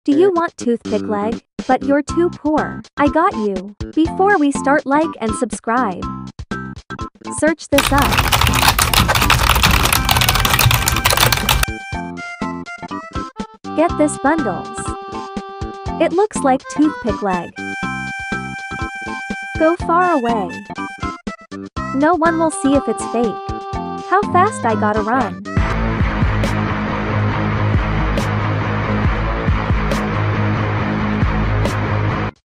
Do you want toothpick leg? But you're too poor. I got you. Before we start, like and subscribe. Search this up. Get this bundles. It looks like toothpick leg. Go far away. No one will see if it's fake. How fast I gotta run.